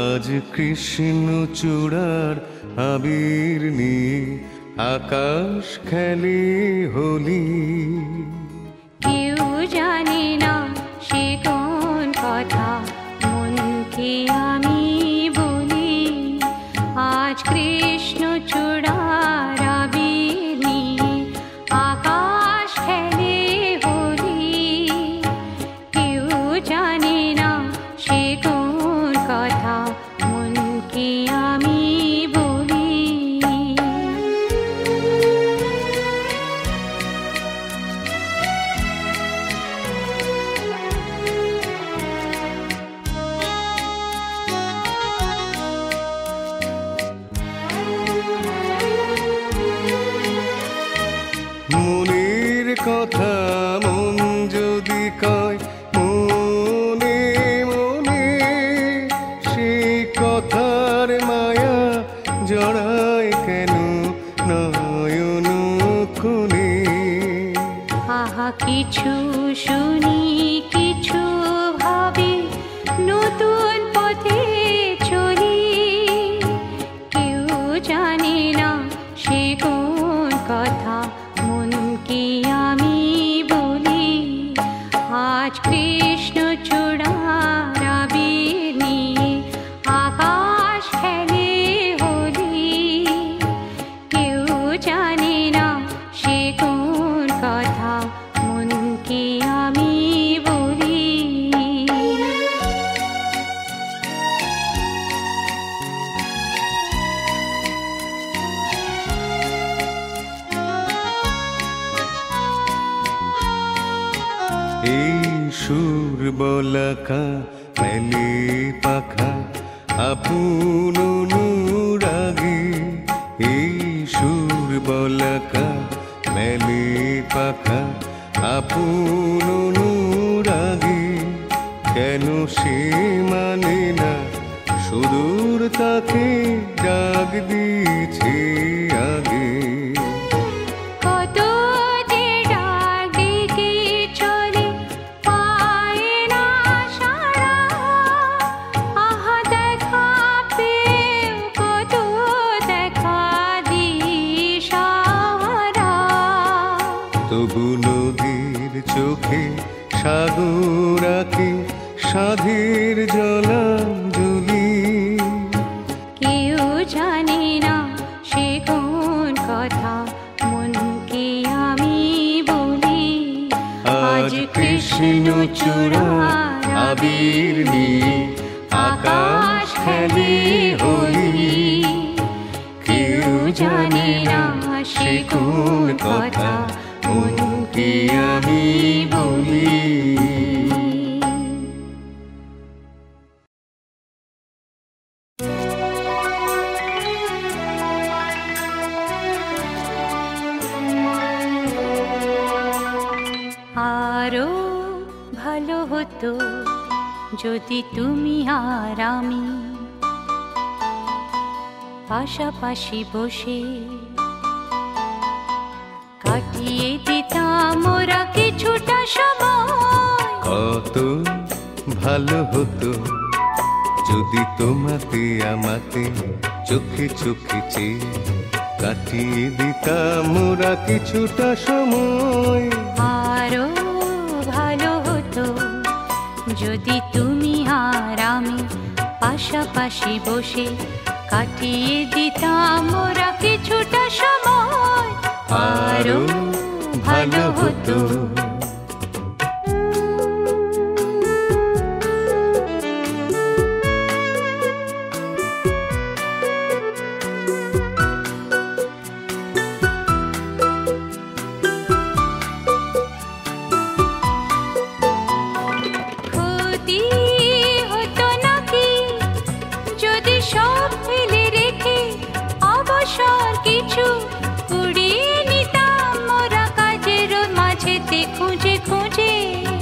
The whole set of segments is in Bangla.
আজ কৃষ্ণ চূড়ার আবির নিয়ে আকাশ খেলে হোলি। কেউ জানে না সে কোন কথা, মনকে আমি বলি। আজ কৃষ্ণ চূড়ার আবির নিয়ে আকাশ খেলে হোলি। কেউ জানে না সে কোন কথা, মনকে আমি বলি। মনের কথা মন যদি কয় মনে মনে, সেই কথার মায়া জড়ায় কেন নয়ন কোণে। আহা কিছু শুনি কিছু ভাবি, নতুন পথে চলি। কেউ জানে না সে কোন কথা, মনকে আমি বলি। আজ কৃষ্ণ চূড়ার আবির নিয়ে আকাশ খেলে হোলি। কেউ জানে না সে কোন কথা, মনকে আমি বলি। এই সুর বলাকা মেলে পাখা আপন অনুরাগে। এই সুর বলাকা মেলে পাখা আপন অনুরাগে। কেন সে মানে না সুদূর তাকে ডাক দিয়েছে আগে। কত যে ডাক ডেকে চলে, পায় না সাড়া। আহা দেখা পেয়েও কত দেখা দিশাহারা। তবু নদীর চোখে সাগর আঁকে সাধের জলাঞ্জলি। কেউ জানে না সে কোন কথা, মনকে আমি বলি। আজ কৃষ্ণ চূড়ার আবির নিয়ে আকাশ খেলে হোলি। কেউ জানে না সে কোন কথা, মনকে আমি বলি। আরো ভালো হতো যদি তুমি আর আমি পাশাপাশি বসে কাটিয়ে দিতাম ওরা কিছুটা সময়। কত ভালো হতো যদি তোমাতে আমাতে চোখে চোখে চেয়ে কাটিয়ে দিতাম ওরা কিছুটা সময়। আরো ভালো হতো যদি তুমি আর আমি পাশাপাশি বসে কাটিয়ে দিতাম ওরা কিছুটা সময়। আরো ভালো হতো। ক্ষতি হতো নাকি যদি সব ফেলে রেখে অবসর কিছু কুড়িয়ে নিতাম মোরা কাজের মাঝেতে খুঁজে খুঁজে।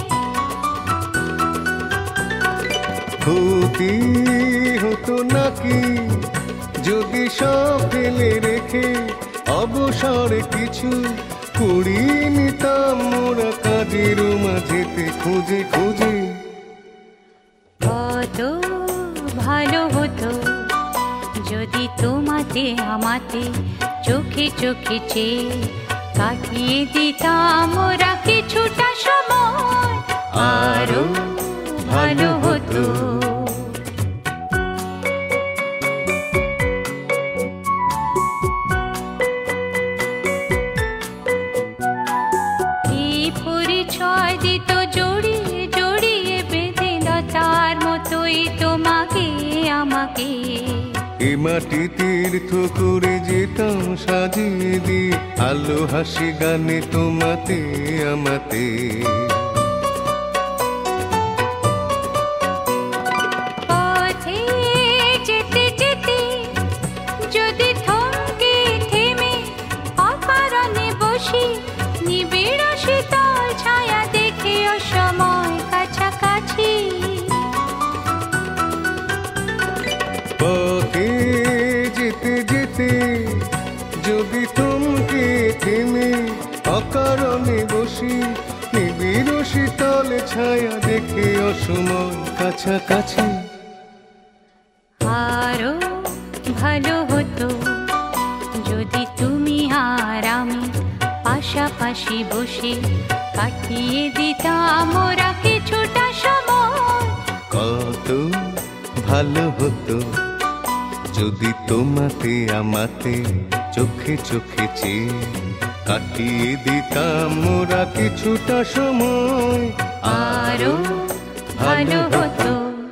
ক্ষতি হতো নাকি যদি সব ফেলে রেখে অবসর কিছু কুড়িয়ে নিতাম মোরা কাজের মাঝেতে খুঁজে খুঁজে। কত ভালো হতো যদি তোমাতে আমাতে চোখে চোখে চেয়ে কাটিয়ে দিতাম ওরা কিছুটা সময়, আরো ভালো হতো। এই পরিচয় দিত জড়িয়ে জড়িয়ে বেঁধে লতার মতোই তোমাকে আমাকে। এ মাটি তীর্থ করে যেতাম সাজিয়ে দিয়ে আলো হাসি গানে তোমাতে আমাতে। পথে যেতে যেতে যদি থমকে থেমে অকারণে বসি নিবিড় শীতল ছায়া দেখে অসময় কাছাকাছি। পথে যেতে যেতে যদি থমকে থেমে অকারণে বসি নিবিড় শীতল ছায়া দেখে অসময় কাছাকাছি। আরো ভালো হতো যদি তুমি আর আমি পাশাপাশি বসে কাটিয়ে দিতাম ওরা কিছুটা সময়। কত ভালো হতো যদি তোমাতে আমাতে চোখে চোখে চেয়ে কাটিয়ে দিতাম ওরা কিছুটা সময়, আরো ভালো হতো।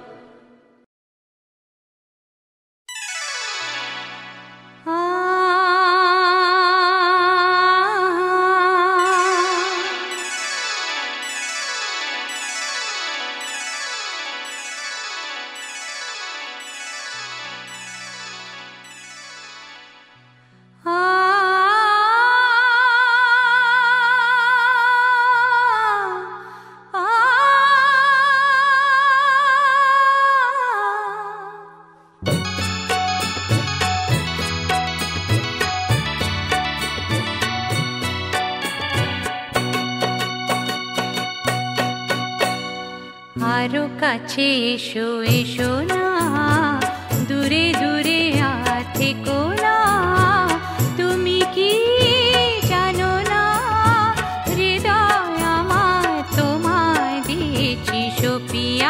আরো কাছে এসো এসো না, দূরে দূরে আর থেকো না। তুমি কি জানো না হৃদয় আমার তোমায় দিয়েছি সপিয়া।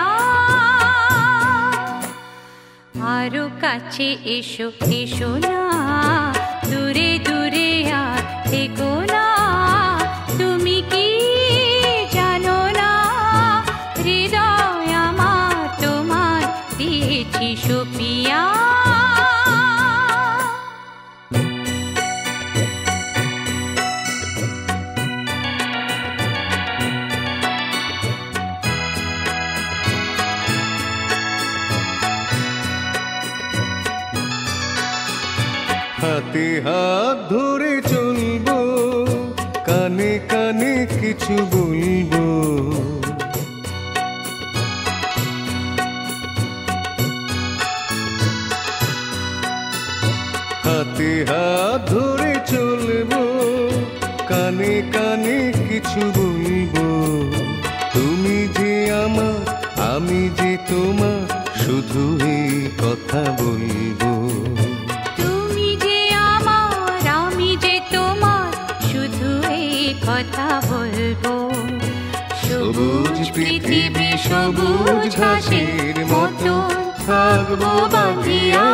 আরো কাছে এসো এসো না, দূরে দূরে আর থেকো না। তুমি কি জানো না হৃদয় আমার তোমায় দিয়েছি সপিয়া। হাতে হাত ধরে চলবো, কানে কানে কিছু বলবো। হাতে হাত ধরে চলবো, কানে কানে কিছু বলবো। তুমি যে আমার, আমি যে তোমার, শুধু এই কথা বলবো। তুমি যে আমার, আমি যে তোমার, শুধু এই কথা বলবো। সবুজ পৃথিবী সবুজ ঘাসের মতো থাকবো বাঁধিয়া।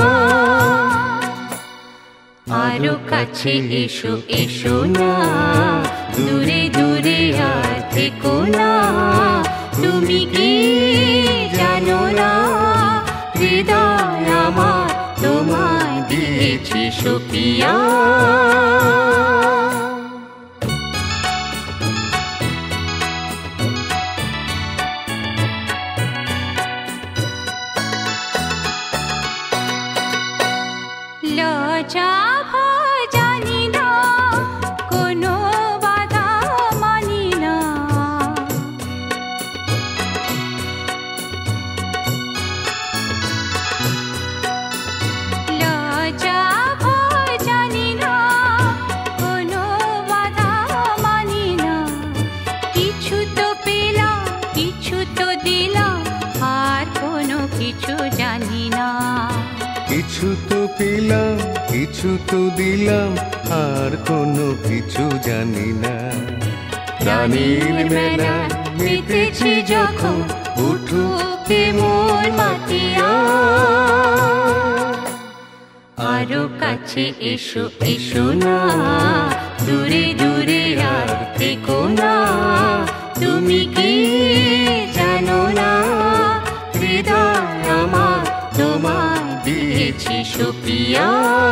আরো কাছে এসো এসো না, দূরে দূরে আর থেকো না। তুমি কি জানো না হৃদয় আমার তোমায় দিয়েছি সপিয়া। লজ্জা ভয় জানি না, কোনো বাধা মানি না। লজ্জা ভয় জানি না, কোনো বাধা মানি না। কিছু তো পেলাম, কিছু তো দিলাম, আর কোনো কিছু জানি না। কিছু তো পেলাম, কিছু তো দিলাম, আর কোনো কিছু জানি না। প্রাণীর মেলা মেতেছি যখন, উঠুকে মন মাতিয়া। আরো কাছে এসো এসো না, দূরে দূরে আর থেকো না। তুমি কি জানো না, হৃদয় আমার তোমায় দিয়েছি সুপ্রিয়া।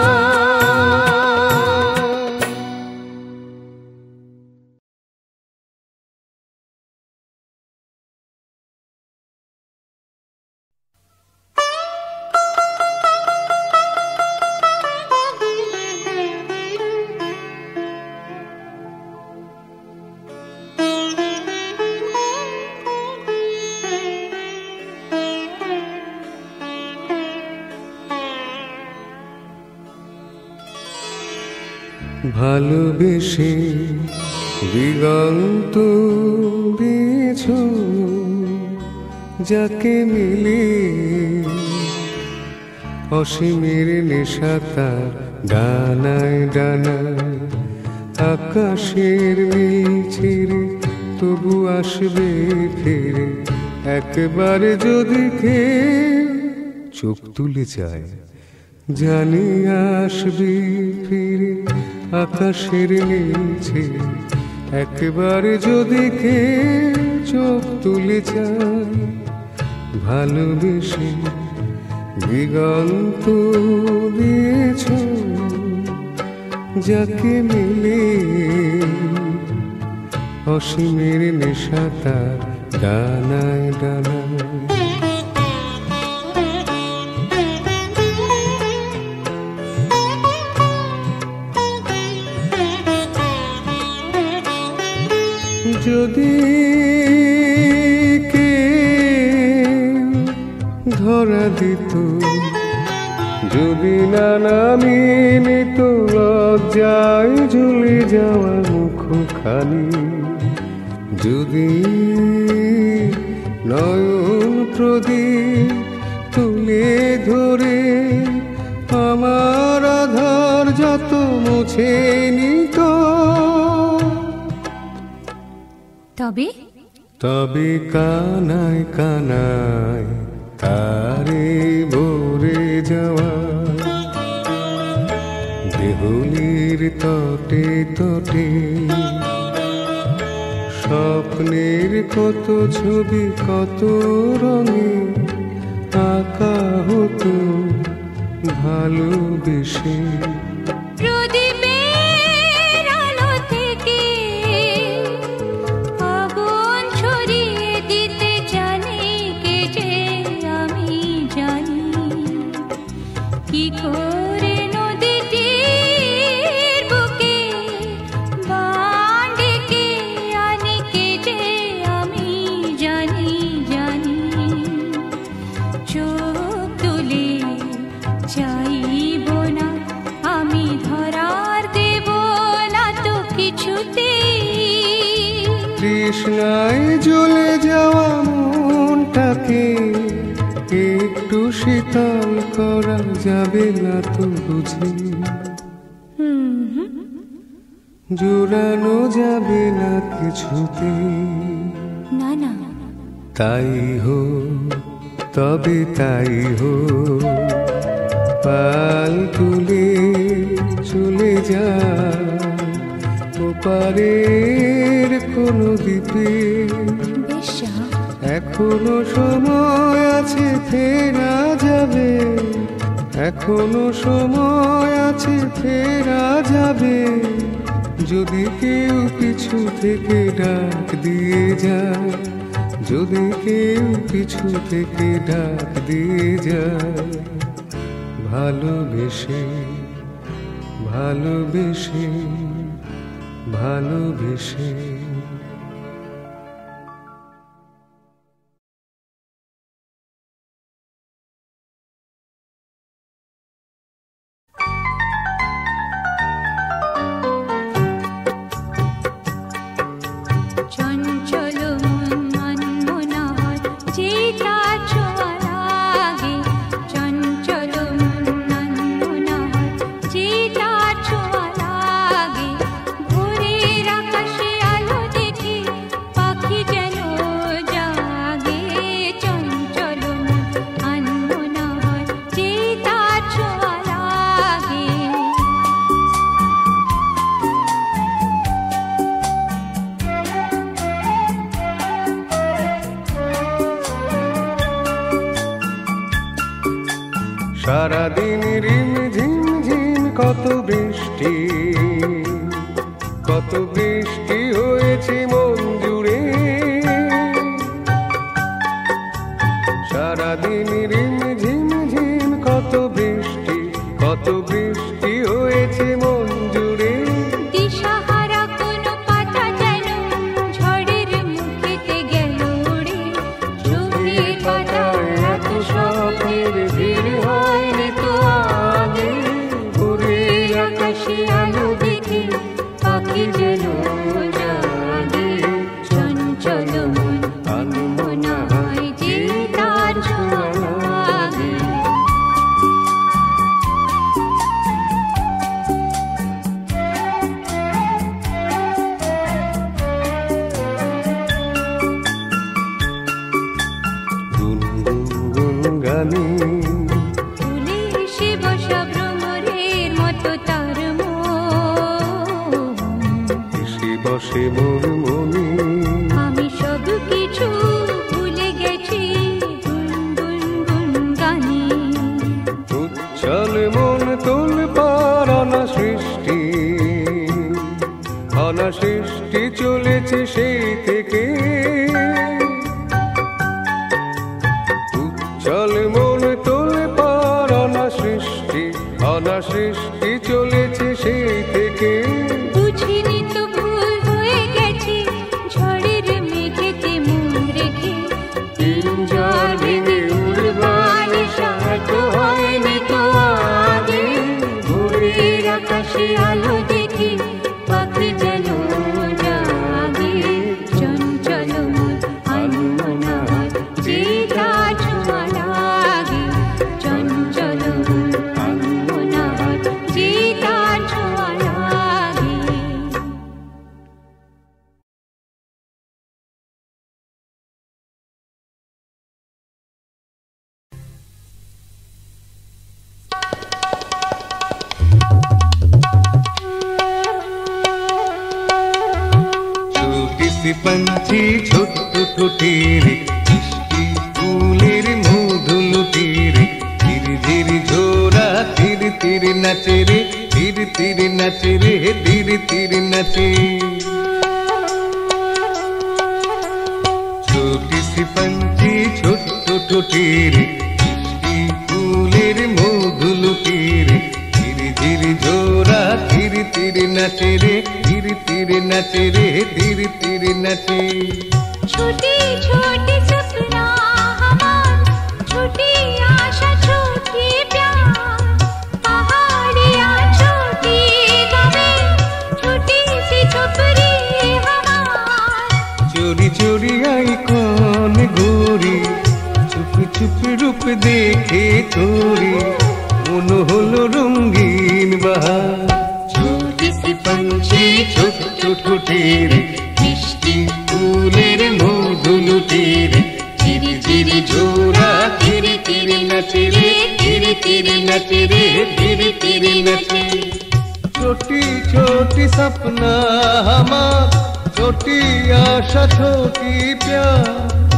ভালোবেসে দিগন্ত দিয়েছ, যাকে মিলে অসীমের নেশা তার ডানায় ডানায়। আকাশের নীল ছেড়ে তবু আসবে ফিরে, একবার যদি খেয়ে চোখ তুলে যায়, জানি আসবি ফিরে। আকাশের নিচে একবার যদি কে চোখ তুলে যায়, ভালোবেসে দিগন্ত দিয়েছ, যাকে মিলে অসীমের নেশা তার ডানায় ডানায়। যদি কে ধরা দিত, যদি না নামিয়ে নিত লজ্জায় ঝুলে যাওয়া মুখখানি, যদি নয়ন প্রদীপ তুলে ধরে আমার আধার যত মুছে নিত, তবে কানায় কানায় তারে ভরে যাওয়া, দেহুলির তটে তটে স্বপ্নের কত ছবি কত রঙে আঁকা হতো ভালোবেসে। তৃষ্ণায় জ্বলে যাওয়া মনটাকে একটু শীতল করা যাবে না তো বুঝি, জোড়ানো যাবে না কিছুতে। না না, তাই হো তবে তাই হো, পাল তুলে চলে যা ওপারের কোনো দ্বীপে। এখনো সময় আছে ফেরা যাবে, এখনো সময় আছে ফেরা যাবে, যদি কেউ পিছু থেকে ডাক দিয়ে যায়, যদি কেউ পিছু থেকে ডাক দিয়ে যায়। ভালোবেসে ভালোবেসে ভালোবেসে। চঞ্চল মন বৃষ্টি, কত বৃষ্টি হয়েছে মন জুড়ে। সারাদিন রিম ঝিম ঝিম কত বৃষ্টি, কত বৃষ্টি হয়েছে মন জুড়ে। দিশাহারা কোনো পাতা যেন ঝড়ের মুখেতে গেল উড়ে। চোখের পাতায় এত স্বপ্নের ভিড় হয়নি তো আগে। ভোরের আকাশে আলো দেখে পাখি যেন জাগে। চঞ্চল মন আনমনা হয় যে তার ছোঁয়া লাগে। গুনগুন গানে ফুলে এসে বসা ভ্রমরের মতো তার মন। এসে বসে মোর মনে। আমি সব কিছু ভুলে গেছি গুনগুন গুন গানে। উচ্ছল মন তোল পার অনাসৃষ্টি, অনাসৃষ্টি চলেছে সেই থেকে। উচ্ছল মন তোল পার অনাসৃষ্টি, অনাসৃষ্টি চলেছে সেই থেকে। বুঝিনি তো ভুল হয়ে গেছে ঝড়ের মেঘেতে মন রেখে। জল ভেঙে উড়বার সাহায্য হয়নি তো আগে। ভোরের আকাশে আলো দেখে পাখি যেন জাগে। চঞ্চল মন আনমনা হয় যে তার ছোঁয়া লাগে। চঞ্চল মন আনমনা হয় যে তার ছোঁয়া লাগে। छोटी सी पंछी छोट ठुठेरे, मिष्टी फूलेर मधुलु तेरे। धीर धीर झोरा धीर धीर नाचे रे, धीर धीर नाचे रे, धीर धीर नाचे। छोटी सी पंछी छोट ठुठेरे, मिष्टी फूलेर मधुलु तेरे। धीर धीर झोरा धीर धीर नाचे रे, धीर धीर नाचे रे, धीर धीर नाचे। छोटी छोटी सपना हमार, छोटी आशा छोटी प्यार। पहाड़ियाँ छोटी गावे, छोटी सी छपरी हमार। चोरी चोरी आई कौन गोरी, चुप चुप रूप देखे तोरी। मन हलो रंगीन बहार। छोटी सी पंछी छोट ठुठेरे, मिष्टी फूलेर मधुलु तेरे। धीरे धीरे झोरा धीरे धीरे नाचे रे, धीरे धीरे नाचे रे, धीरे धीरे नाचे। छोटी छोटी सपना हमार, छोटी आशा छोटी प्यार।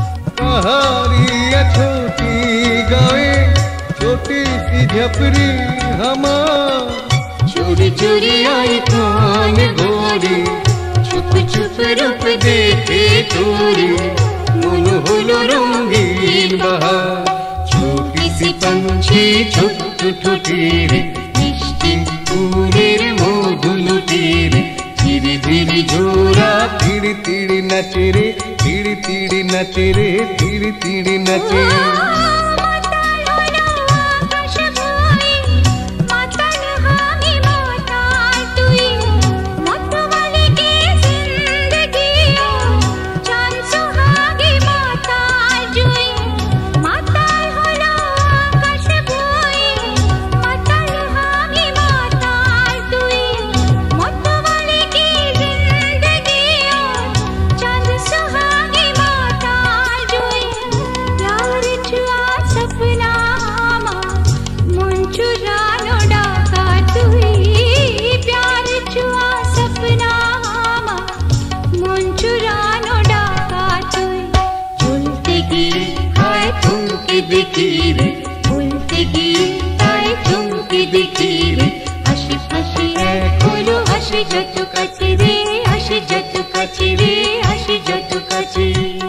पहाड़ियाँ छोटी गावे, छोटी सी झपरी हमार। चोरी चोरी आई कौन गोरी, चुप चुप रूप देखे तोरी। मन हलो रंगीन बहार। छोटी सी पंछी छोट ठुठेरे, मिष्टी फूलेर मधुलु तेरे। धीरे धीरे झोरा धीरे धीरे नाचे रे, धीरे धीरे नाचे रे, धीरे धीरे नाचे। মাতাল হলো আকাশ ভুঁই, মাতাল আমি মাতাল তুই। মতওয়ালি কি জিন্দগি ও, চাঁদ সোহাগী মাতাল জুই। মাতাল হলো আকাশ ভুঁই, মাতাল আমি মাতাল তুই। মতওয়ালি কি জিন্দগি ও, চাঁদ সোহাগী মাতাল জুই। प्यार छुआ सपना हमार, मन चुरानो डाका तुई। प्यार छुआ सपना हमार, मन चुरानो डाका तुई। झुलते गिर हाय तुमके देखी रे, झुलते गिर हाय तुमके देखी रे। হাসি হাসি এক বলো আসি যত কাছে রে, আসি যত কাছে রে, আসি যত কাছে।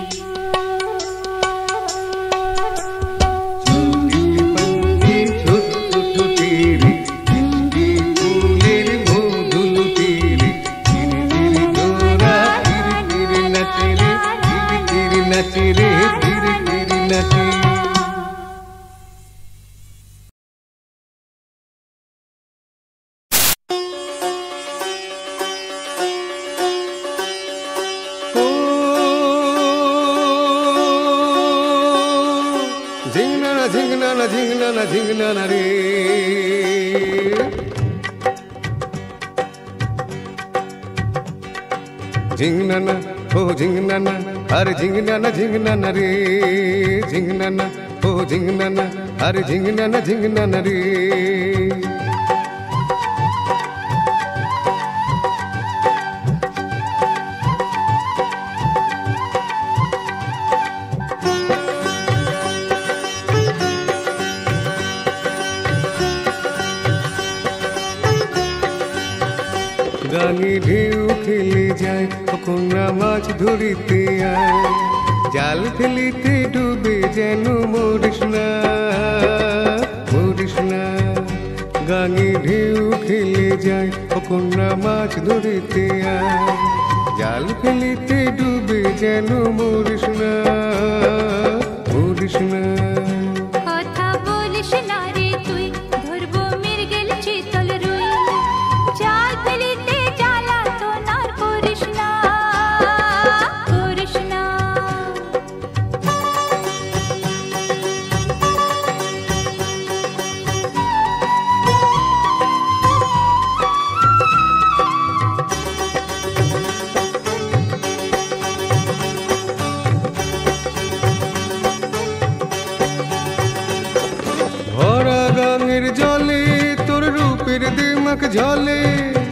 ঝিংনানা ঝিংনানা ঝিংনানা রে, ঝিংনানা ও ঝিংনানা, আরে ঝিংনানা ঝিংনানা রে, ঝিংনানা ও ঝিংনানা, আরে ঝিংনানা ঝিংনানা রে। গাঙে ঢেউ খেলে যায়, কন্যা মাছ ধরিতে আয়, জাল ফেলিতে ডুবে যেন মরিস না, মরিস না। গাঙে ঢেউ খেলে যায়, কন্যা মাছ ধরিতে আয়, জাল ফেলিতে ডুবে যেন মরিস না, মরিস না। কথা বলিস না রে তুই, ধরবো মৃগেল চিতল রুই, জাল ফেলিতে জ্বালাতন আর করিস না, করিস না। ভরা গাঙের জলে তোর রূপের দিমাক ঝলে,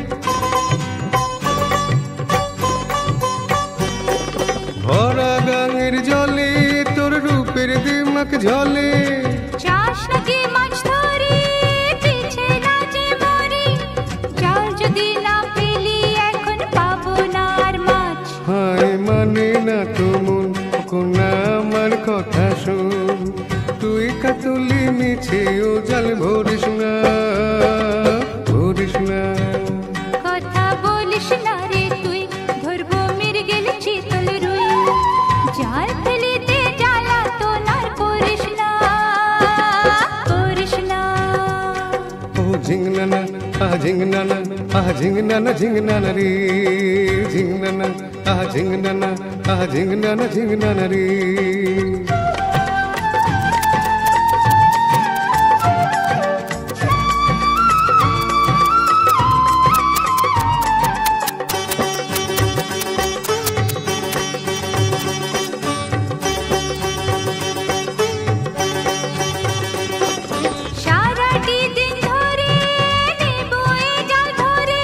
ভরা গাঙের জলে তোর রূপের দিমাক ঝলে। চাস নাকি মাছ ধরি, পিছে না যে মরি, জাল যদি না পেলি এখন পাবো না আর মাছ। হায় মানে না তো মন, কোনা আমার কথা শোন, তুই কাতলি মিছে ও জাল ভরিস না, ভরিস না। কথা বলিস না রে তুই, ধরবো মৃগেল চিতল রুই, জাল ফেলিতে জ্বালাতন আর করিস না, করিস না। ও ঝিংনানা আহ ঝিংনানা, আহ ঝিংনানা ঝিংনানা রে, ঝিংনানা আহ ঝিংনানা, আহ ঝিংনানা ঝিংনানা রে। সারাটি দিন ধরে নেবো এ জাল ধরে,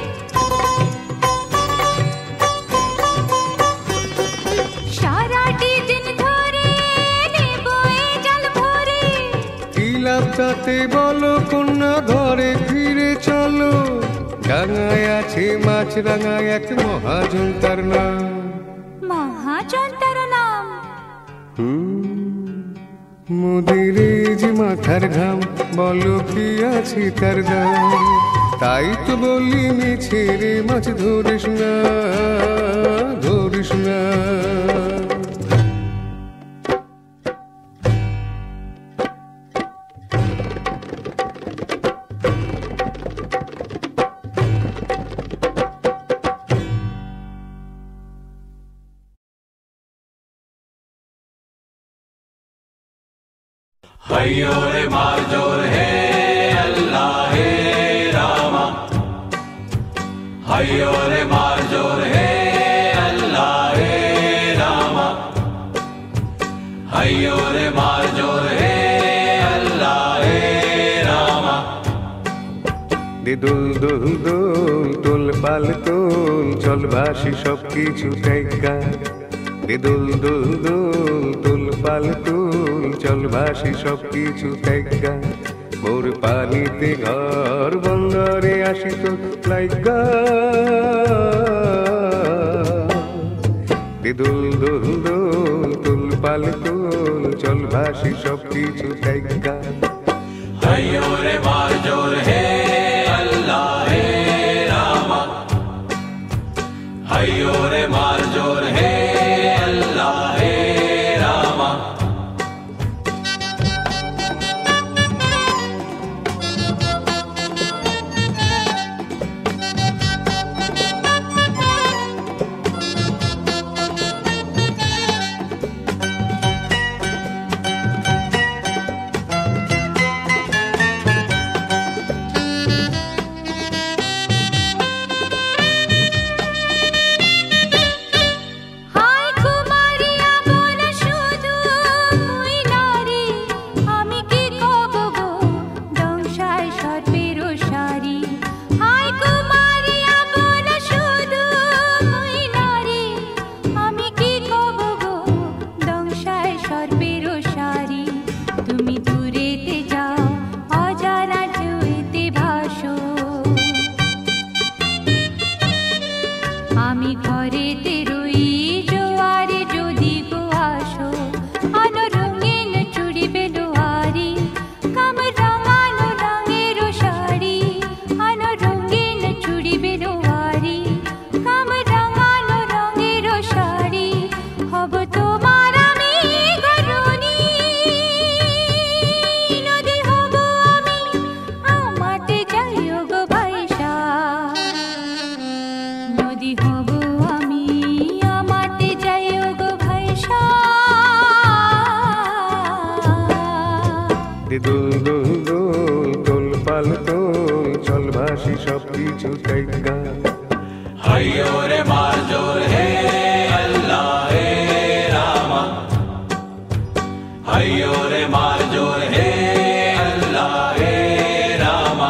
সারাটি দিন ধরে নেবো এ জাল ভরে। কি লাভ তাতে বলো কন্যা, ঘরে ফিরে চলো, ডাঙায় আছে মাছ রাঙায় এক মহাজন তার নাম। মহাজন তার নাম, মোদের যে মাথার ঘাম, বলো কি আছে তার দাম, তাই তো বলি মিছে রে মাছ ধরিস না, ধরিস না। हय्यो रे मार्जोर हे अल्लाह हे रामा, हय्यो रे मार्जोर हे अल्लाह हे रामा, हय्यो रे मार्जोर हे अल्लाह हे रामा। দে দোল দোল দোল, তোল পাল তোল, চল ভাসি সব কিছু দেখা। দে দোল দোল দোল, তোল পাল তোল, চল ভাসি সব কিছু দেখা। মোর পানিতে ঘর বন্দরে আসিত লাইগা দুল দুল দুল তুল পাল তুল চল ভাসি সব কিছু তাইগা हयो रे मार जोर हे अल्लाह हे रामा हयो रे मार जोर हे अल्लाह हे रामा দুল দুল দুল তুল পাল তুল চল ভাসি সব কিছু তাইগা हयो रे मार जोर हे अल्लाह हे रामा हयो रे मार जोर हे अल्लाह हे रामा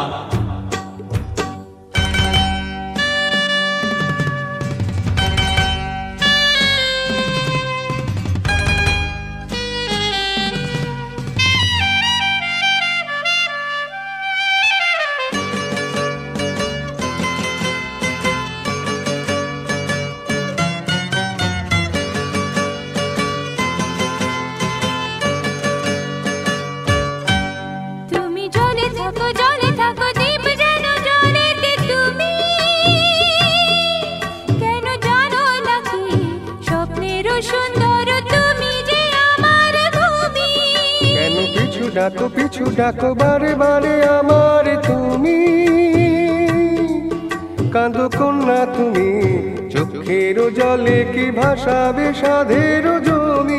ডাকো পিছু ডাকো বারে বারে আমার তুমি কাঁদো কন্যা তুমি চোখের জলে কি ভাসাবে সাধের জমি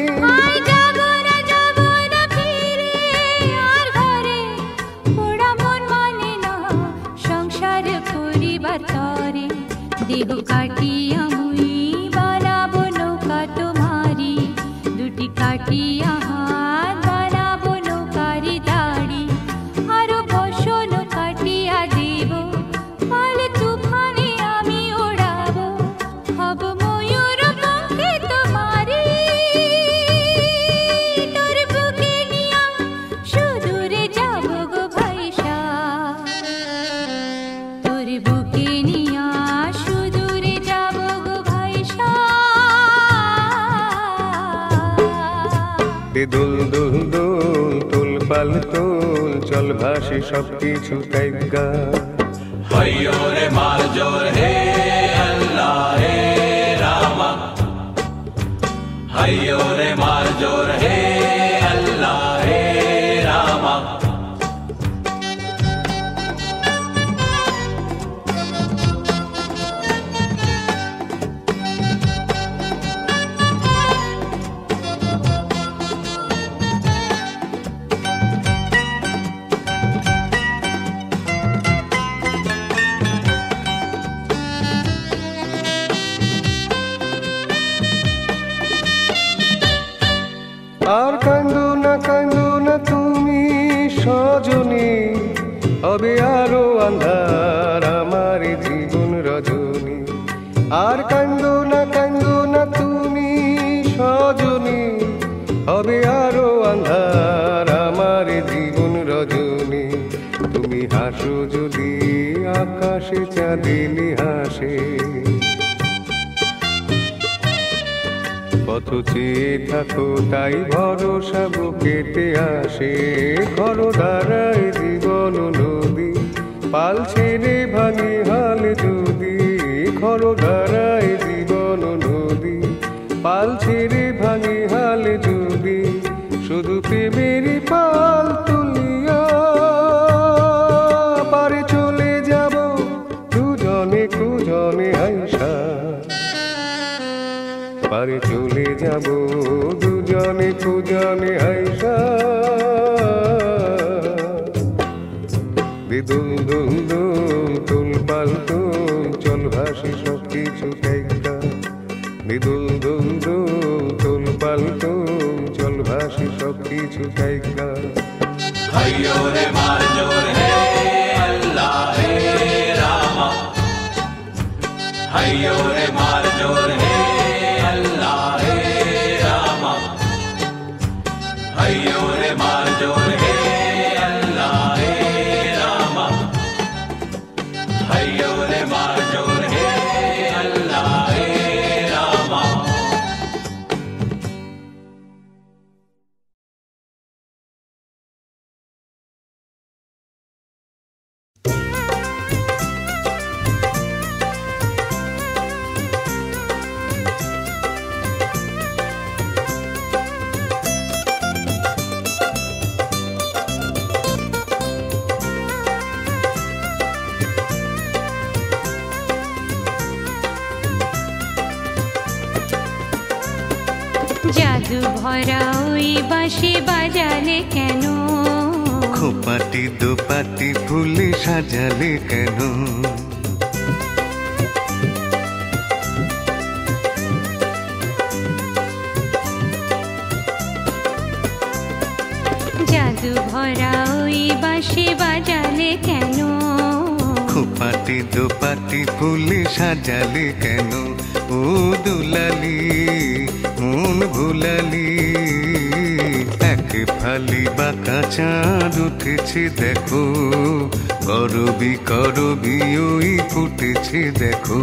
সংসার করিবার তরে দেহ কাটিয়া মুই বানাবো নৌকা তোমারি দুটি কাটিয়া হাত বানাবো নৌকারি দাড়ি আরো বসন কাটিয়া দেব পাল তুফানে আমি ওড়াবো হব ময়ূর পঙ্খে তোমারি তোর বুকে নিয়া সুদূরে যাব গো ভাইসা তোর বুকে নিয়া সুদূরে যাব গো ভাইসা দুল দুল দুল তুল পাল তুল চল ভাসি সব কিছু তাইগা हयो रे मार जोर हे अल्लाह हे रामा हयो रे मार जोर हे अल्लाह हे रामा আর কান্দো না তুমি সজনী হবে আরো আন্ধার আমার জীবন রজনী আর কান্দো না তুমি সজনী হবে আরো আন্ধার আমার জীবন রজনী হাসো যদি আকাশে চাঁদিনী হাসে। পথ চেয়ে থাকো তাই ভরসা বুকেতে আসে। ঘর ধারায় জীবন নদী পাল ছেড়ে ভাঙি হাল যদি। ঘর ধারায় জীবন নদী পাল ছেড়ে ভাঙি হাল যদি। শুধু প্রেমেরই পাল তুলিয়া পারে চলে যাব দুজনে কুজনে আইসা। পারে চলে যাব দুজনে কুজনে আইসা। দুল দুল দুল তুল পাল তুল চল ভাসি সব কিছু দেখা। দুল দুল দুল তুল পাল তুল চল ভাসি সব কিছু দেখা। हयो रे मार जोर हे अल्लाह हे रामा। हयो रे मार जोर हे अल्लाह हे रामा। हयो रे मार जोर हे अल्लाह हे रामा। हयो रे मार जोर हे अल्लाह हे रामा। জাদু ভরা ওই বাঁশি বাজালে কেন? খোপাটি দোপাটি ফুলে সাজালে কেন? জাদু ভরা ওই বাঁশি বাজালে কেন? খোপাটি দোপাটি ফুলে সাজালে কেন? ও দুলালি মন ভুলালি এক ফালি বাঁকা চাঁদ উঠেছে দেখো। করবি করবি ওই ফুটেছে দেখো।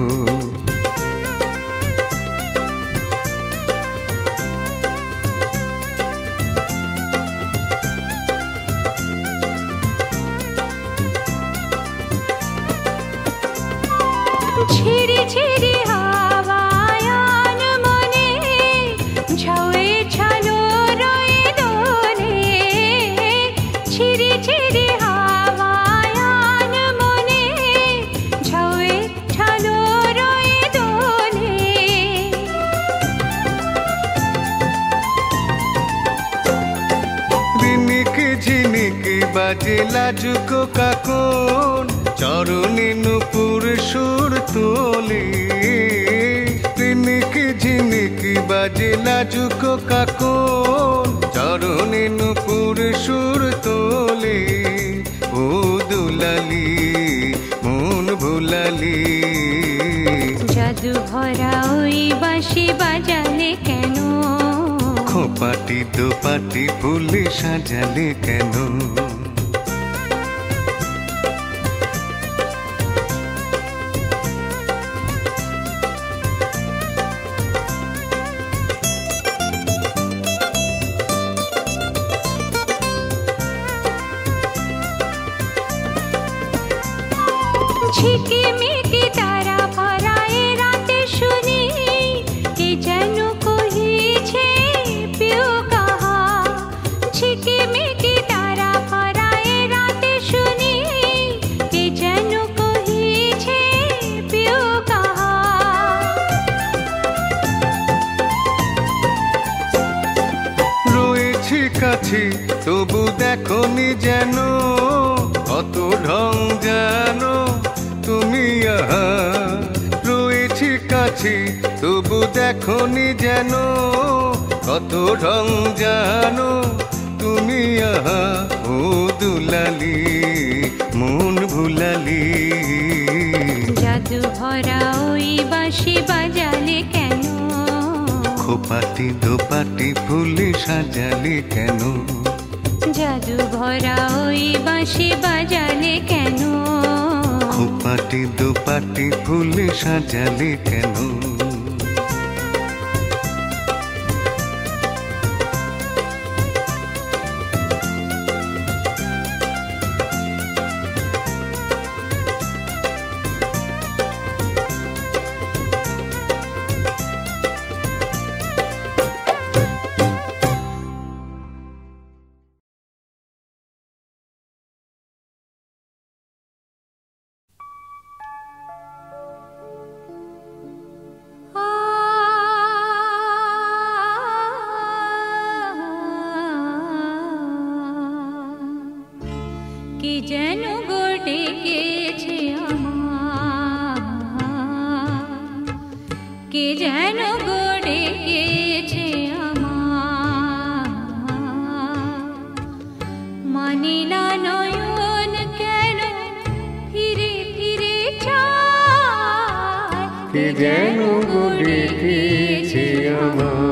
ছিড়ি ছিড়ি হাওয়ায়ান মনে ঝাউয়ে ছালো রয়ে দোলে। ছিড়ি ছিড়ি হাওয়ায়ান মনে ঝাউয়ে ছালো রয়ে দোলে। রিনিকি ঝিনিকি বাজে লাজুকো কাকন চরণে নুপুর সুর তোলে। রিনিকি ঝিনিকি বাজে লাজুকো কাকন চরণে নুপুর সুর তোলে। ও দুলালি মন ভুলালি জাদু ভরা ওই বাঁশি বাজালে কেন? খোপাটি দোপাটি ফুলে সাজালে কেন? ঝিকিমিকি তারা ভরা এ রাতে শুনি কে যেন কহিছে পিউ কাহা। ঝিকিমিকি তারা ভরা এ রাতে শুনি কে যেন কহিছে পিউ কাহা। রয়েছি কাছে তবু দেখনি যেন কত ঢং জানো তুমি আহা। রয়েছি কাছে তবু দেখনি যেন কত ঢং জানো তুমি আহা। ও দুলালি মন ভুলালি জাদু ভরা ওই বাঁশি বাজালে কেন? খোপাটি দোপাটি ফুলে সাজালে কেন? জাদু ভরা ওই বাঁশি বাজালে কেন? খোপাটি দুপাটি ফুলে সাজালে কেন? কি যেন গো ডেকেছে আমার, কি যেন গো ডেকেছে আমার, মানি না নয়ন কেন ফিরে ফিরে চায়, কি যেন গো ডেকেছে আমার।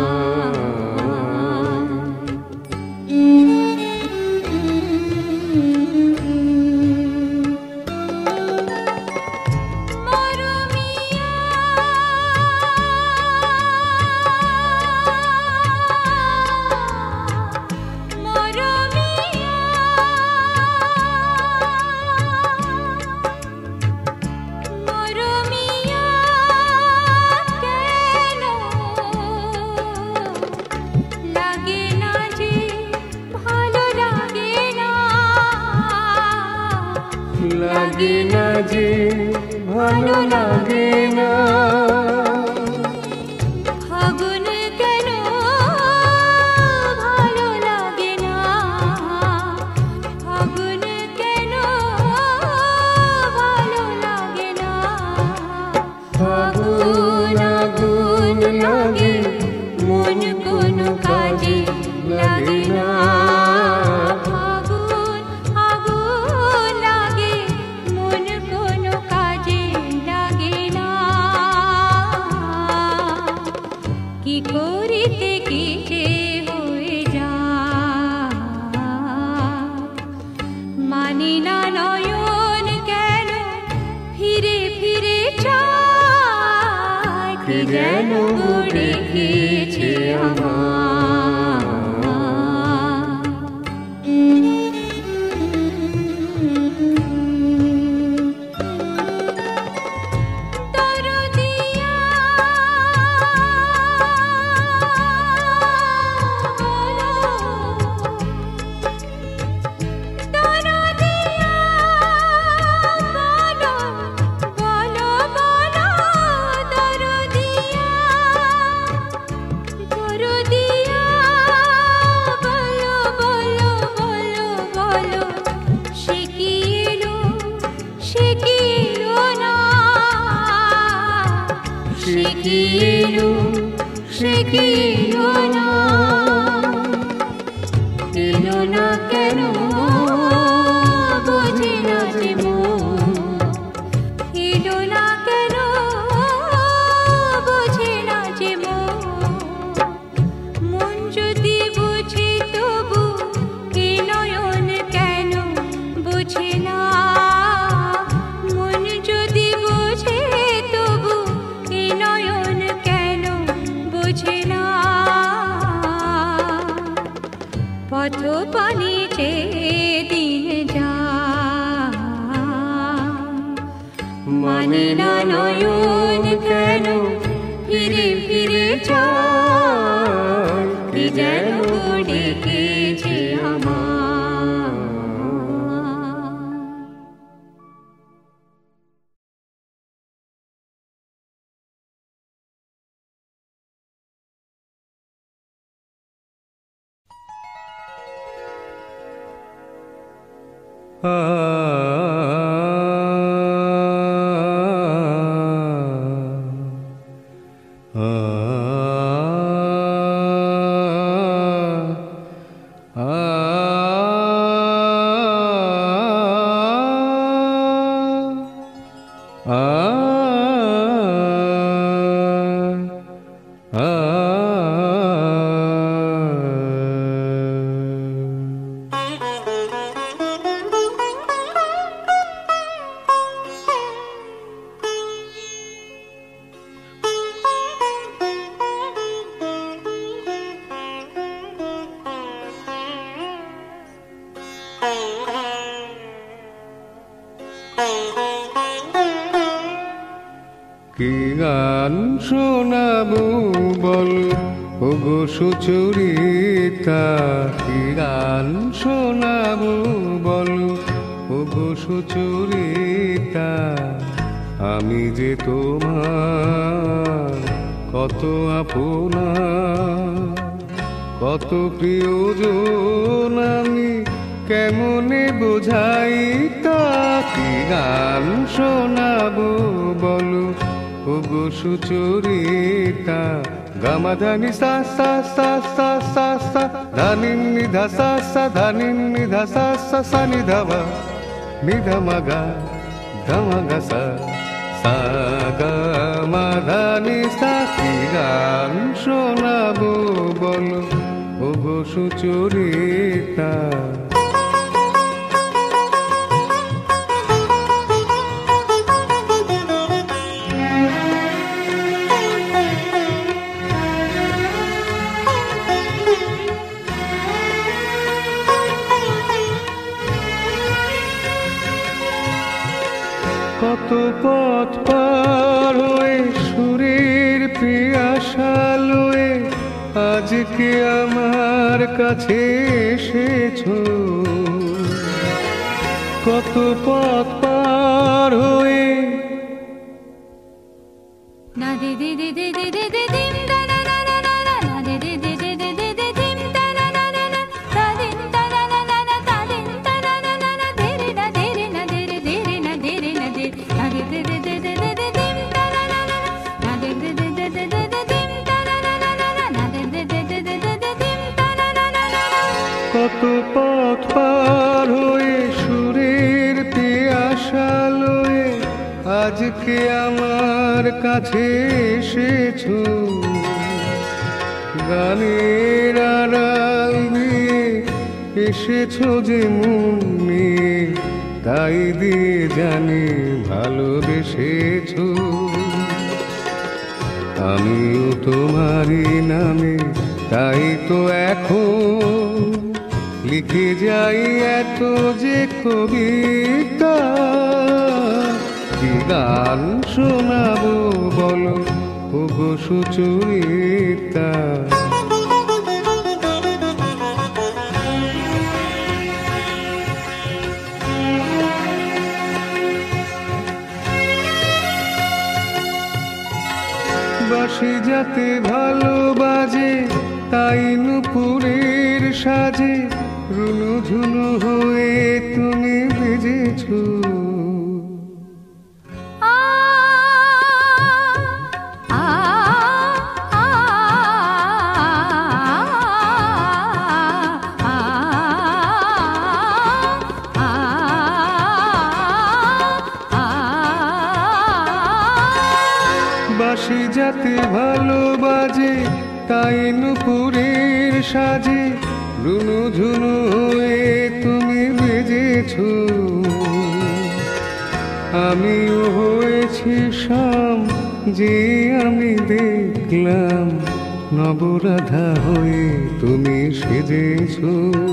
লাগে না যে ভালো লাগে না, ফাগুন কেন ভালো লাগে না, ফাগুন কেন ভালো লাগে না, ফাগুন আগুন লাগে মন কোনো কাজে লাগে না, ফাগুন আগুন লাগে মন কোনো কাজে লাগে না, কি করিতে কি যে হয়ে যায়, মানি না নয়ন কেন ফিরে ফিরে চায়, কি যেন গো ডেকেছে আমার। দরদিয়া বলো, বলো, দরদিয়া, দরদিয়া, বলো, বলো, বলো, বলো, সে কি এলো, সে কি এলো না, সে কি এলো, সে কি এলো না, এলো না কেন বোঝে না যে মন, এলো না কেন বোঝে না যে মন, মন যদি বুঝে তবু এ নয়ন কেন বুঝে না, মন যদি বুঝে তবু এ নয়ন কেন বুঝে না, পথ পানি দিন যায়, মানে না নয়ন কেন ফিরে ফিরে যায়, কি যেন গো ডেকেছে আমার। কি গান শোনাবো বল ওগো সুচরিতা, কি গান শোনাবো বল ওগো সুচরিতা। আমি যে তোমার কত আপনা, কত প্রিয়জন আমি কেমনে বোঝাই তা। কি গান শোনাবো বলো ওগো সুচরিতা। গামাধানি সা সা সা সা সা সা, ধানি নিধা সা সা, ধানি নিধা সা সা, সা নিধাবা নিধামাগা ধামাগা সা, সা গা মা ধানি সা। কি গান শোনাবো বলো ওগো সুচরিতা। কত পথ পার হয়ে সুরের পিয়াসা লয়ে আজকে আমার কাছে এসেছো। কত পথ পার হয়ে না দে দে দে দে দে দে দে দিম দা না না না না না, না দে দে দে দে দে দে দে দিম দা না না না না, তা দিম দা না না না না, তা দিম দা না না না না, দে রে না দে রে না দে রে, দে রে না দে রে না দে, না দে দে দে দে দে দে দে দিম দা না না না না, না দে দে দে দে দে দে দে দিম দা না না না না, না দে দে দে দে দে দে দে দিম দা না না না না। কত পথ পার হয়ে সুরের পিয়াসা লয়ে আজকে আমার কাছে এসেছো। গানের আড়াল দিয়ে এসেছো যে মনে, তাই দিয়ে জানি ভালোবেসেছো। আমিও তোমারই নামে তাই তো এখন লিখে যাই এত যে কবিতা। কি গান শোনাবো বলো ওগো সুচরিতা। বাঁশি যাতে ভালো বাজে তাই নুপুরের সাজে রুনু ঝুনু হয়ে তুমি বেজেছো। বাঁশি যাতে ভালো বাজে তাই নুপুরের সাজে রুনু ঝুনু হয়ে তুমি বেজেছো। আমিও হয়েছি শাম যে আমি দেখলাম নবরাধা হয়ে তুমি সেজেছো।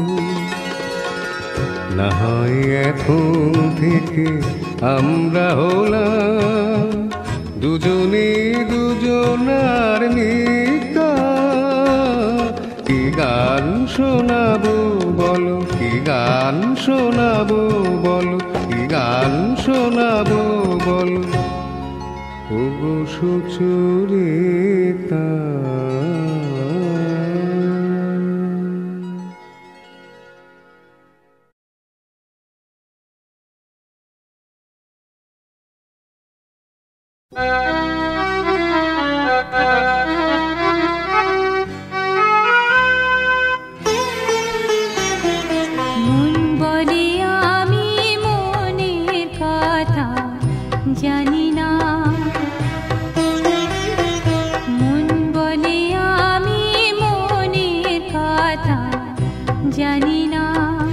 না হয় এখন থেকে আমরা হলাম দুজনে দুজনার নিতা। কি গান শোনাবো বলো, কি গান শোনাবো বলো, কি গান শোনাবো বলো ওগো সুচরিতা। মন বলে আমি মনের কথা জানি না, মন বলে আমি মনের কথা জানি না।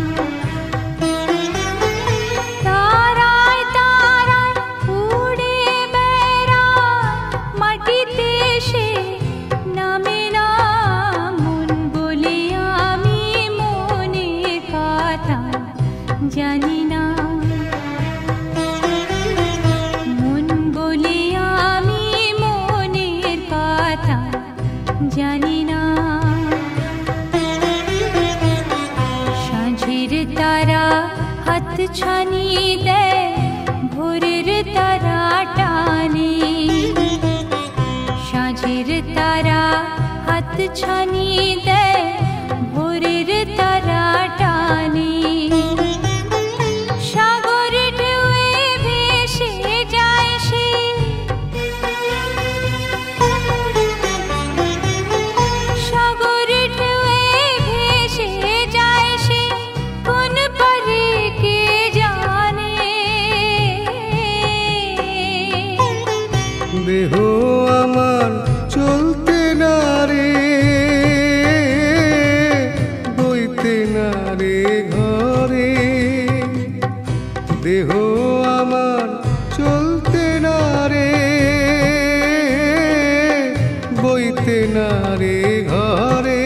তারায় তারায় উড়ে বেড়ায় মাটিতে সে নামে না, মন বলে আমি মনের কথা জানি না। মন ছানি দেয় ভোরের তারা টানে, সাগর ঢেউয়ে ভেসে যায় সে, সাগর ঢেউয়ে ভেসে যায় সে, কোন পারে কে জানে। দেহ আমার চলতে না রে, বইতে না রে ঘরে, দেহ আমার চলতে না রে, বইতে না রে ঘরে।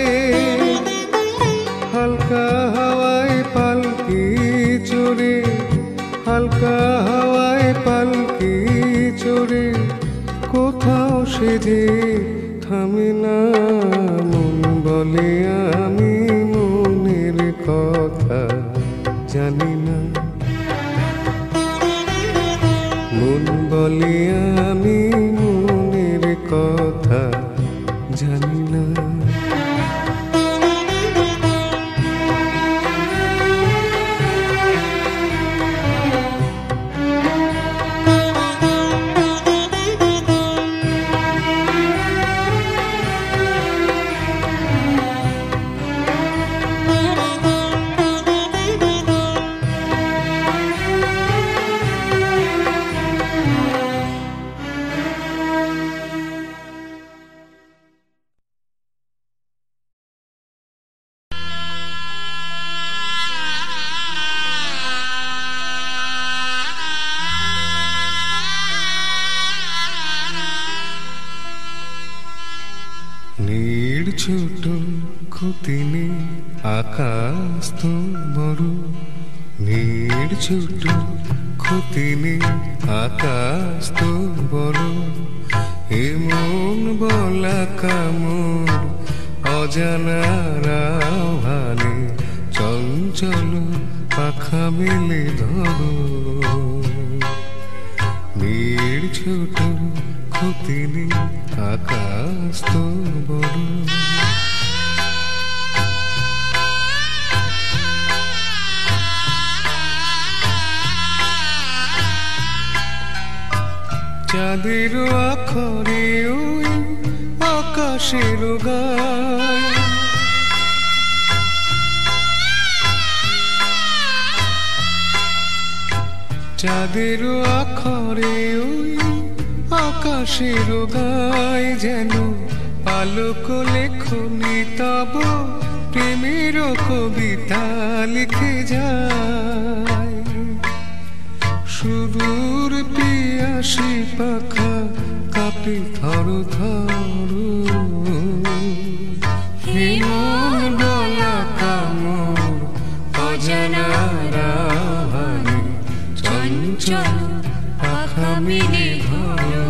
হালকা হাওয়ায় পালকি চড়ে, হালকা হাওয়ায় পালকি চড়ে, কোথাও সে যে থামে না। মন বলে আমি মনের কথা জানি না, মন বলে আমি মনের কথা জানি না। নীড় ছোট খুতিনে আকাশ তো বড়, নীড় ছোট খুতিনে আকাশ তো বড়। এমন বলা কামড় অজানার আহ্বানে, চঞ্চল পাখা মেলে ধরো। নীড় ছোট খুতিনে আকাশ তো বড়। চাঁদের আখরে ওই আকাশের গায়, চাঁদের আখরে ওই আকাশের গায়, যেন আলোক লেখনি তব প্রেমের কবিতা লিখে যায়। সুদূর পিয়াসী পাখা কাঁপে থর থর, হিমন বলা কামড় অজানার আহ্বানে, চঞ্চল পাখা মেলে ধরো।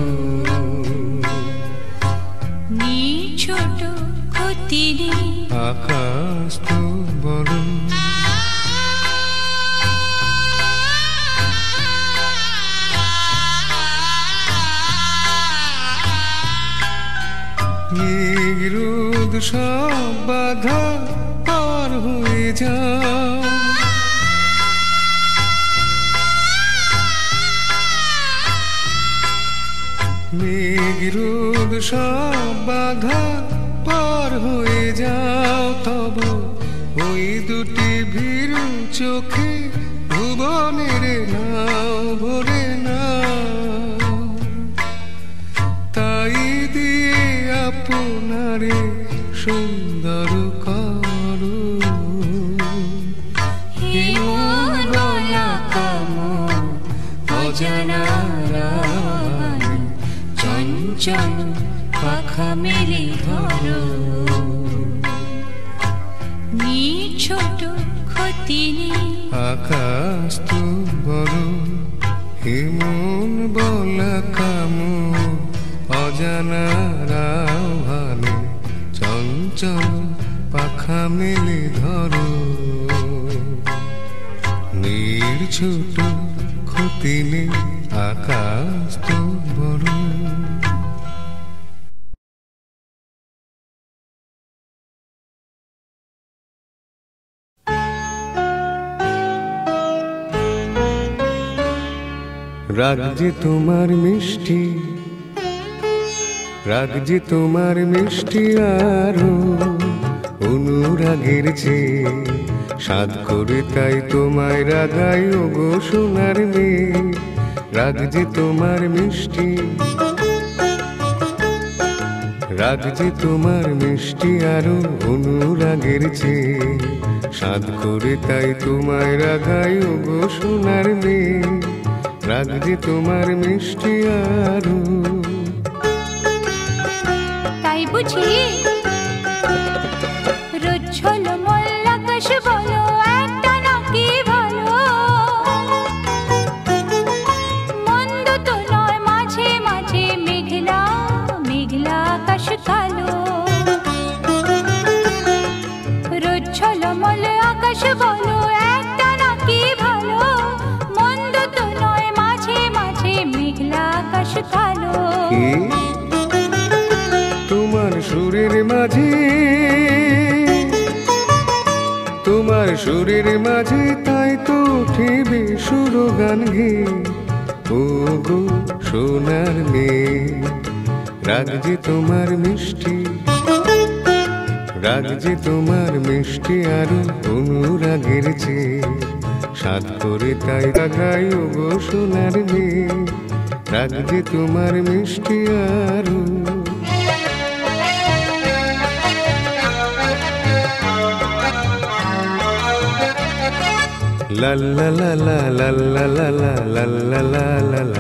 ছোট খুতিনে আকাশ তো বড়। মেঘ রোদ সব বাধা পার হয়ে যাও, মেঘ রোদ সব বাধা পার হয়ে যাও। তব ওই দুটি ভীরু চোখে ভুবনের নাও ভরে নাও, তাই দিয়ে আপনারে সুন্দর করো। হিমন বলা কামড় অজানার আহ্বানে, চঞ্চল পাখা মেলে ধরো। ছোট খুতিনে আকাশ তো বড়, হিমন বলা কামড় অজানার আহ্বানে, চঞ্চল পাখা মেলে ধরো। নীড় ছোট খুতিনে আকাশ তো বড়। রাগ যে তোমার মিষ্টি, রাগ যে তোমার মিষ্টি আরো অনুরাগের চেয়ে সাধ করে তাই তোমায় রাগাই ওগো সোনার মেয়ে। রাগ যে তোমার মিষ্টি, রাগ যে তোমার মিষ্টি আরো অনুরাগের চেয়ে সাধ করে তাই তোমায় রাগাই ওগো সোনার মেয়ে। রাগ যে তোমার মিষ্টি আরো। তাই বুঝি রোজ ঝলমল আকাশ বলো একটা নাকি ভালো, মন্দ তো নয় মাঝে মাঝে মেঘলা মেঘলা আকাশ কালো। রোজ ঝলমল আকাশ বলো একটা নাকি ভালো, মন্দ তো নয় মাঝে মাঝে মেঘলা আকাশ কালো। তোমার সুরের মাঝে, তোমার সুরের মাঝে তাই তো উঠিবে সুরগান গে ও গো সোনার মেয়ে। রাগ যে তোমার মিষ্টি, রাগ যে তোমার মিষ্টি আরো অনুরাগের চেয়ে সাধ করে তাই রাগাই ও গো সোনার মেয়ে। রাগ যে তোমার মিষ্টি আরো। লা লা লা লা লা লা লা লা লা লা লা লা।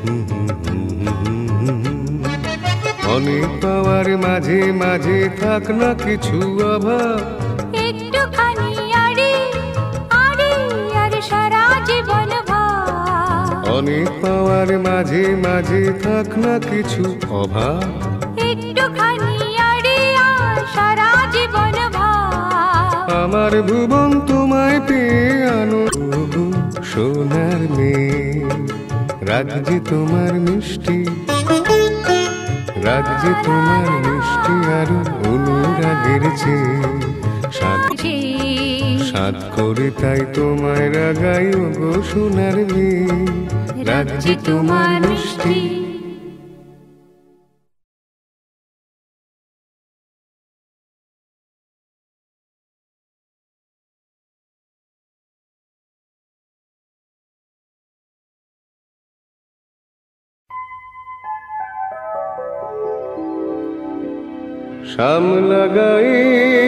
অনেক পাওয়ার মাঝে মাঝে থাক না কিছু অভাব, একটুখানি আড়ি আড়ি আর সারা জীবন ভাব। অনেক পাওয়ার মাঝে মাঝে থাক না কিছু অভাব, একটুখানি আড়ি আর সারা জীবন ভাব। আমার ভুবন তোমায় পেয়ে আনো গো সোনার মেয়ে। রাগ যে তোমার মিষ্টি, রাগ যে তোমার মিষ্টি আরো অনুরাগের চেয়ে সাধ করে তাই তোমায় রাগাই ও গো সোনার মেয়ে। রাগ যে তোমার মিষ্টি। শ্যামলা গায়ে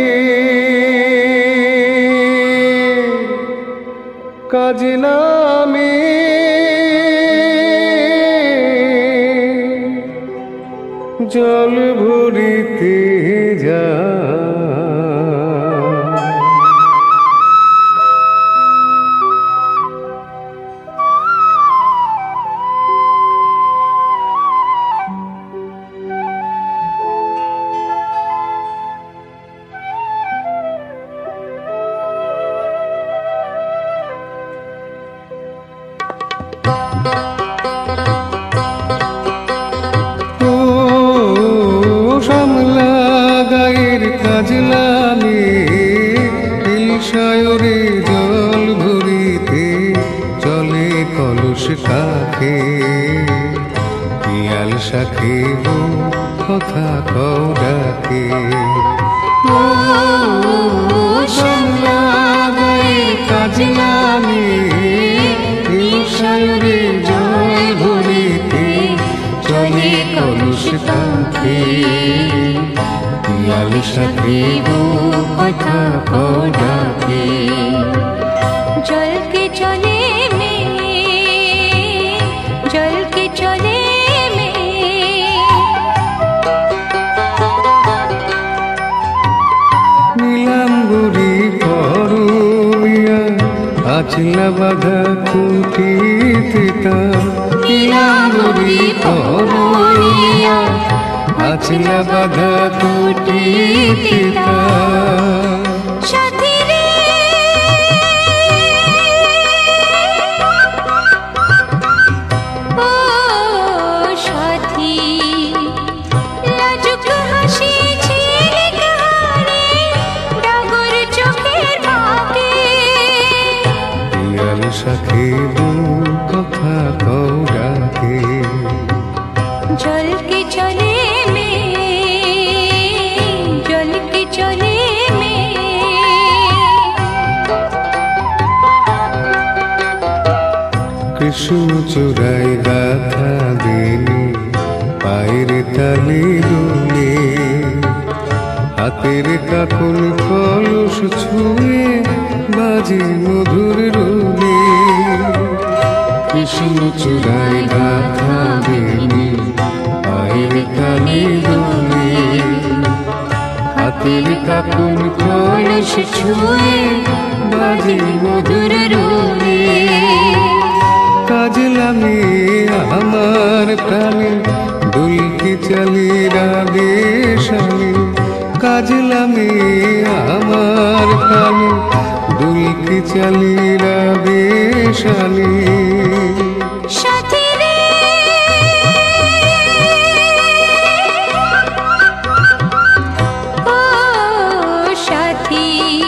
কাজে নামে জল ভরিতে যা, কাজলামে ইলশায়রে জল ভরিতে চলে কলস কাখে। পিয়াল শাখে কথা কও ডাকে, ও শ্যামলা গায়ের কাজলামে ইলশায়রে জল ভরিতে চলে কলস কাখে। পিয়াল শাখে কথা কও ডাকে। জলকে চলে মে জলকে চলে মে, নীলাম্বরী পরমিয়া আচলা বাঁধা খুঁটিতে তার। নীলাম্বরী পরমিয়া আচলা বাঁধা খুঁটিতে তার। সাথী রে ও সাথী, লাজুক হাসি ঝিলিক হারে ডাগর চোখের বাঁকে। পিয়াল শাখে কথা কও হাতের কাকুন কলস ছুঁয়ে বাজে মধুর রুলে কৃষ্ণ চূড়ায় গাথা বেনি পায়ের কানে দোলে হাতের কাকুন কলস ছুঁয়ে বাজে মধুর রুলে কাজে লাগে আমার প্রাণে দুলকি চালি রাধে শালি কাজে লাগে আমার প্রাণে দুলকি চালি রাধে শালি সাথী রে ও সাথী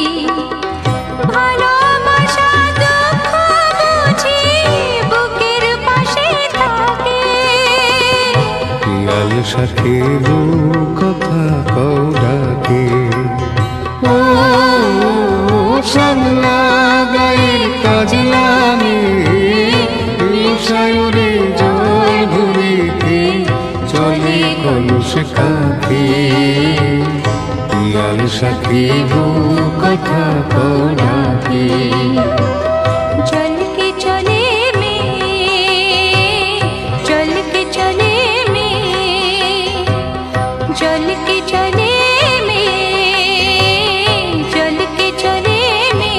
ভালোবাসা দুঃখ বুঝি বুকের পাশে থাকে পিয়াল সাথে কথা কৌরাকে ও শ্যামলা গায়ের কাজলামে সায়রে জল ঘুরিতে চলে কলস কাকে পিয়াল সাথে কথা কৌরাকে चल के चले में चल के चले में चल के चले में चल के चले में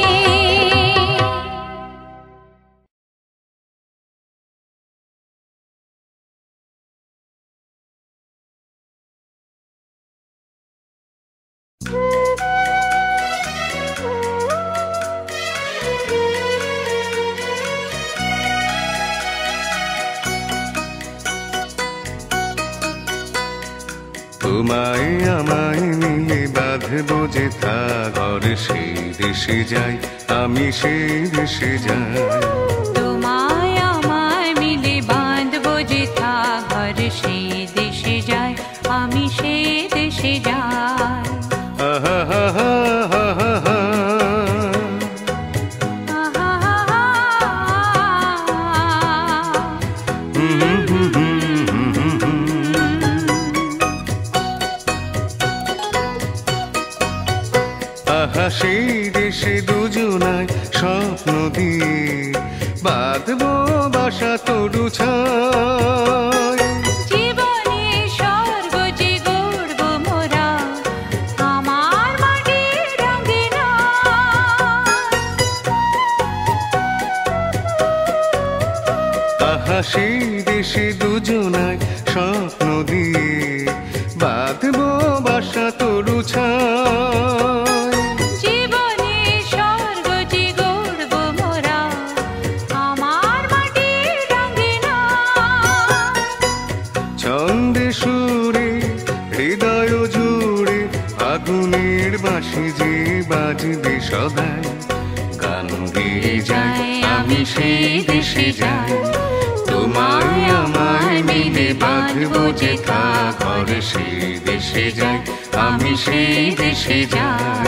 তোমায় আমায় মিলে বাঁধবো যে তা ঘর সেই দেশে যাই আমি সেই দেশে যাই তোমায় আমায় মিলে বাঁধবো যে থা ঘর সেই দেশে যায় আমি সেই দেশে যাই আহা হা হা হা হা হা। আহা সেই দেশে দুজনায় স্বপ্ন দিয়ে বাঁধবো বাসা তরু ছায় জীবনে স্বর্গ যে গড়ব মোরা আমার মাটির রঙিনা আহা সেই দেশে দুজনায় স্বপ্ন দিয়ে বাঁধবো বাসা তরু ছায় জীবনে স্বর্গ যে গড়ব মোরা আমার মাটির রঙিনা ছন্দে সুরে হৃদয় জুড়ে আগুনের বাঁশি যে বাজবে সদাই গান গেয়ে যাই আমি সেই দেশে যাই তোমায় আমায় মিলে বাঁধবো যে তা ঘর সেই দেশে যাই আমি সেই দেশে যাই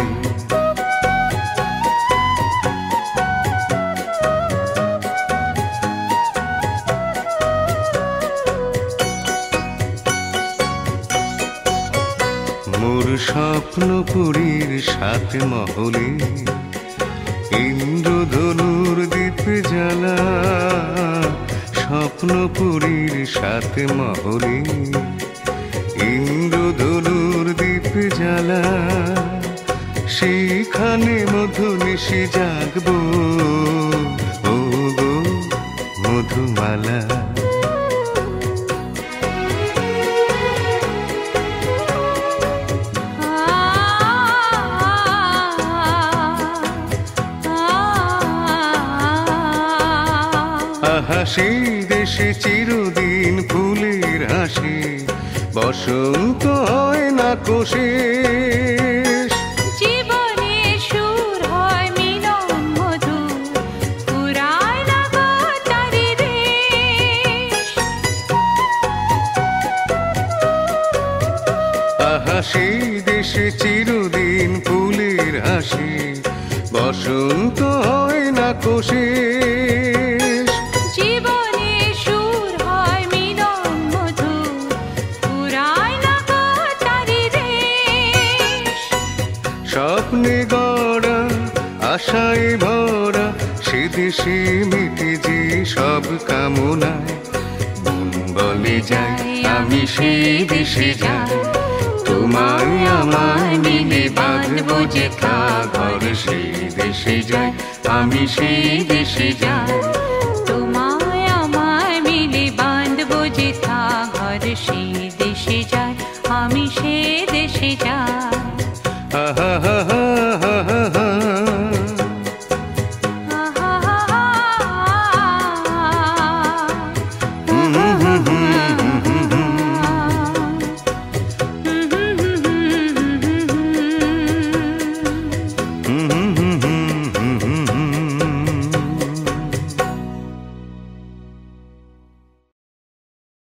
মোর স্বপ্নপুরীর সাত মহলে ইন্দ্রধনুর দ্বীপ জ্বালা স্বপ্নপুরীর সাত মহলে ইন্দ্রধনুর দ্বীপ জ্বালা সেখানে মধু নিশি জাগবো ও গো মধুমালা আহা সেই দেশে চিরদিন ফুলের হাসি বসন্ত হয় না কোশেষ জীবনে সুর হয় মিলন মধু পুরায় না গো তারি দেশ আহা সেই দেশে চিরদিন ফুলের হাসি বসন্ত হয় না কোশেষ জীবনে সুর হয় মিলন মধু পুরায় না গো তারি দেশ আশায় ভরা সে দেশে মিটে যে সব কামনায়। মন বলে যাই আমি সেই দেশে যাই, তোমায় আমায় মিলে বাঁধবো যে ঘর। সেই দেশে যাই আমি সেই দেশে যাই, তোমায় আমায় মিলে বাঁধবো যে ঘর। সেই দেশে যাই আমি সে দেশে যাই। আহা